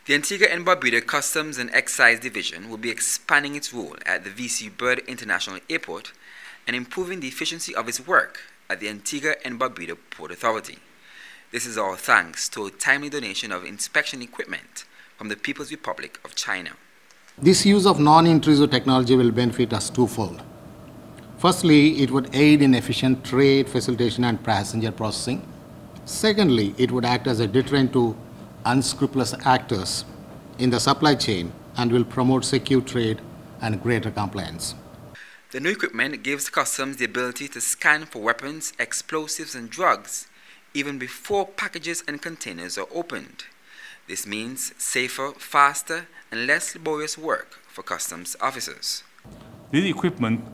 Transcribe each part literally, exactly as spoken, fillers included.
The Antigua and Barbuda Customs and Excise Division will be expanding its role at the V C Bird International Airport and improving the efficiency of its work at the Antigua and Barbuda Port Authority. This is all thanks to a timely donation of inspection equipment from the People's Republic of China. This use of non-intrusive technology will benefit us twofold. Firstly, it would aid in efficient trade, facilitation, and passenger processing. Secondly, it would act as a deterrent to unscrupulous actors in the supply chain and will promote secure trade and greater compliance. The new equipment gives customs the ability to scan for weapons, explosives, and drugs even before packages and containers are opened. This means safer, faster, and less laborious work for customs officers. This equipment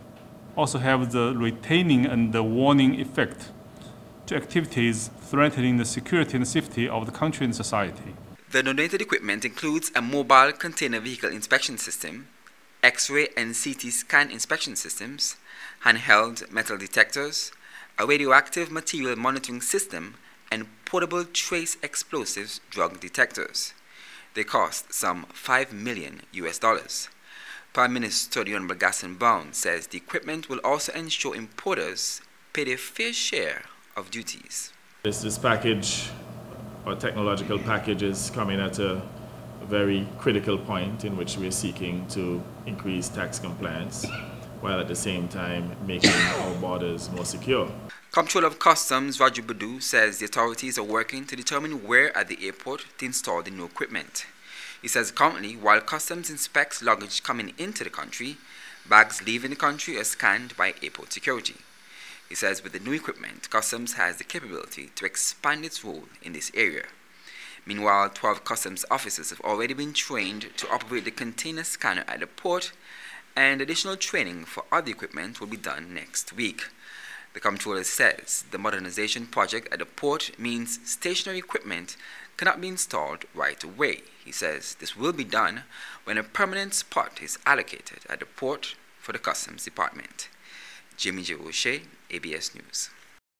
also have the retaining and the warning effect to activities threatening the security and safety of the country and society. The donated equipment includes a mobile container vehicle inspection system, X-ray and C T scan inspection systems, handheld metal detectors, a radioactive material monitoring system, and portable trace explosives drug detectors. They cost some five million U S dollars. Prime Minister The Honorable Gaston Brown says the equipment will also ensure importers pay their fair share of duties. This, this package, or technological package, is coming at a very critical point in which we're seeking to increase tax compliance, while at the same time making our borders more secure. Comptroller of Customs Raju Badu says the authorities are working to determine where at the airport to install the new equipment. He says currently, while Customs inspects luggage coming into the country, bags leaving the country are scanned by airport security. He says with the new equipment, Customs has the capability to expand its role in this area. Meanwhile, twelve Customs officers have already been trained to operate the container scanner at the port, and additional training for other equipment will be done next week. The Comptroller says the modernization project at the port means stationary equipment cannot be installed right away. He says this will be done when a permanent spot is allocated at the port for the Customs Department. Jimmy J. O'Shea, A B S News.